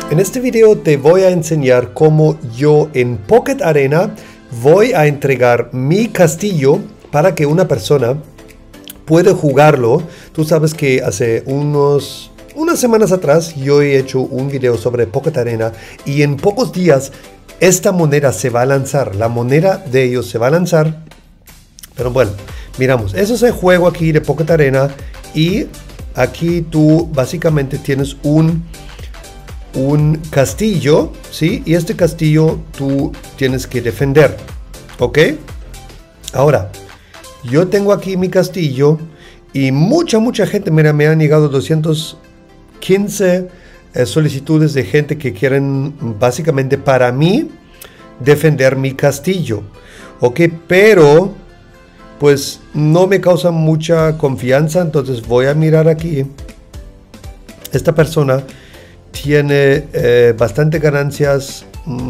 En este video te voy a enseñar cómo yo en Pocket Arena voy a entregar mi castillo para que una persona pueda jugarlo. Tú sabes que hace unas semanas atrás yo he hecho un video sobre Pocket Arena y en pocos días esta moneda se va a lanzar. La moneda de ellos se va a lanzar. Pero bueno, miramos. Eso es el juego aquí de Pocket Arena y aquí tú básicamente tienes un castillo, ¿sí? Y este castillo tú tienes que defender, ¿ok? Ahora, yo tengo aquí mi castillo y mucha gente, mira, me han llegado 215 solicitudes de gente que quieren básicamente para mí defender mi castillo, ¿ok? Pero, pues, no me causa mucha confianza, entonces voy a mirar aquí. Esta persona tiene bastante ganancias,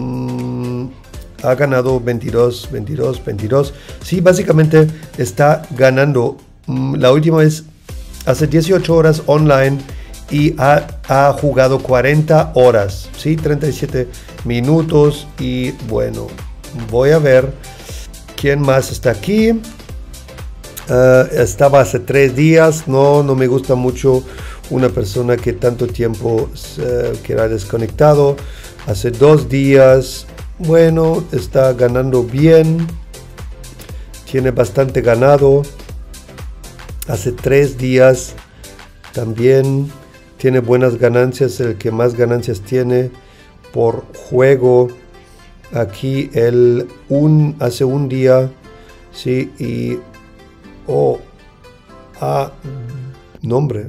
ha ganado 22. Sí, básicamente está ganando. La última vez hace 18 horas online y ha jugado 40 horas, sí, 37 minutos. Y bueno, voy a ver quién más está aquí. Estaba hace 3 días, no me gusta mucho una persona que tanto tiempo queda desconectado. Hace 2 días, bueno, está ganando bien, tiene bastante ganado. Hace 3 días también tiene buenas ganancias, el que más ganancias tiene por juego. Aquí hace un día, sí, y nombre,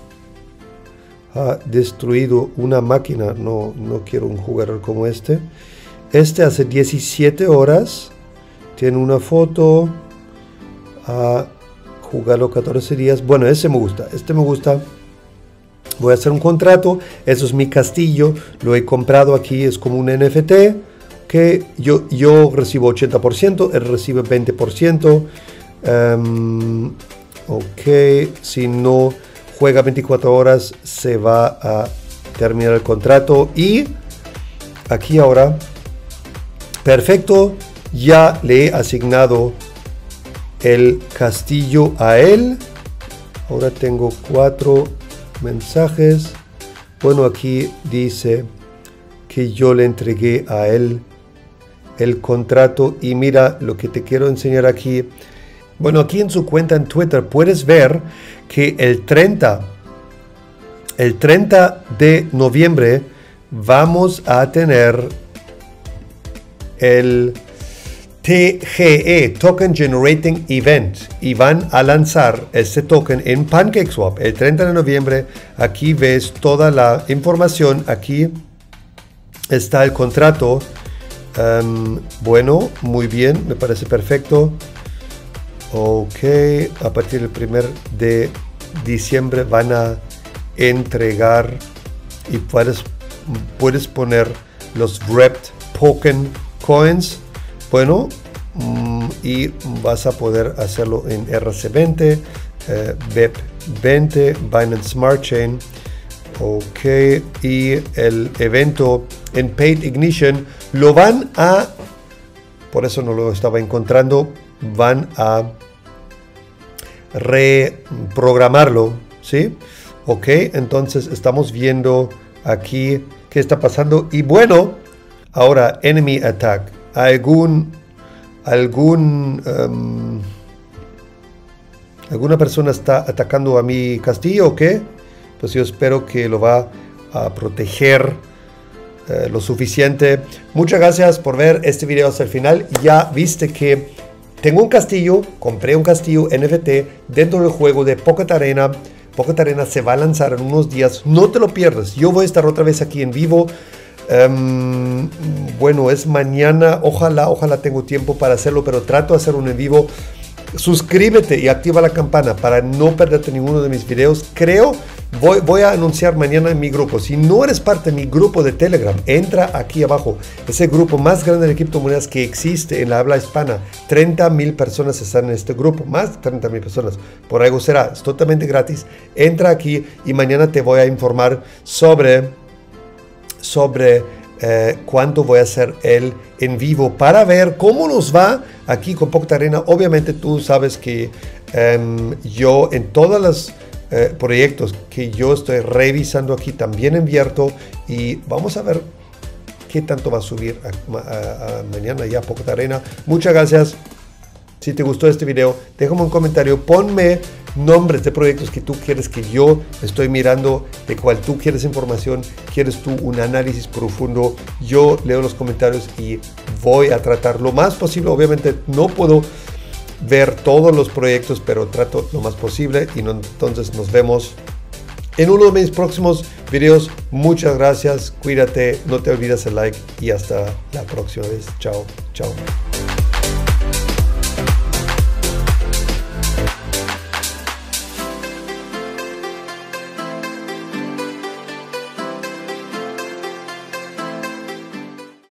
ha destruido una máquina. No quiero un jugador como este. Este hace 17 horas tiene una foto, ha jugado 14 días. Bueno, este me gusta. Voy a hacer un contrato. Eso es mi castillo, lo he comprado aquí, es como un NFT que yo recibo 80%, él recibe 20%. Ok, si no juega 24 horas se va a terminar el contrato. Y aquí ahora, perfecto, ya le he asignado el castillo a él. Ahora tengo 4 mensajes. Bueno, aquí dice que yo le entregué a él el contrato. Y mira lo que te quiero enseñar aquí. Bueno, aquí en su cuenta en Twitter puedes ver que el 30 de noviembre vamos a tener el TGE, Token Generating Event, y van a lanzar este token en PancakeSwap el 30 de noviembre. Aquí ves toda la información, aquí está el contrato. Bueno, muy bien, me parece perfecto. Ok, a partir del 1 de diciembre van a entregar y puedes poner los Wrapped Token Coins. Bueno, y vas a poder hacerlo en RC20, BEP20, Binance Smart Chain. Ok, y el evento en Paid Ignition lo van a, por eso no lo estaba encontrando, van a reprogramarlo, ¿sí? Ok, entonces estamos viendo aquí qué está pasando. Y bueno, ahora Enemy Attack. ¿Alguna persona está atacando a mi castillo o qué? Pues yo espero que lo va a proteger lo suficiente. Muchas gracias por ver este video hasta el final. Ya viste que tengo un castillo, compré un castillo NFT dentro del juego de Pocket Arena. Pocket Arena se va a lanzar en unos días, no te lo pierdas. Yo voy a estar otra vez aquí en vivo. Bueno, es mañana, ojalá tengo tiempo para hacerlo, pero trato de hacer un en vivo. Suscríbete y activa la campana para no perderte ninguno de mis videos. Voy a anunciar mañana en mi grupo. Si no eres parte de mi grupo de Telegram, entra aquí abajo. Es el grupo más grande de criptomonedas que existe en la habla hispana. 30,000 personas están en este grupo, más de 30,000 personas. Por algo será, es totalmente gratis. Entra aquí y mañana te voy a informar sobre sobre cuándo voy a hacer el en vivo para ver cómo nos va aquí con Pocket Arena. Obviamente tú sabes que yo en todos los proyectos que yo estoy revisando aquí también invierto, y vamos a ver qué tanto va a subir a mañana ya Pocket Arena. Muchas gracias. Si te gustó este video, déjame un comentario, ponme nombres de proyectos que tú quieres que yo estoy mirando, de cuál tú quieres información, quieres tú un análisis profundo. Yo leo los comentarios y voy a tratar lo más posible. Obviamente no puedo ver todos los proyectos, pero trato lo más posible, y entonces nos vemos en uno de mis próximos videos. Muchas gracias, cuídate, no te olvides el like y hasta la próxima vez. Chao, chao.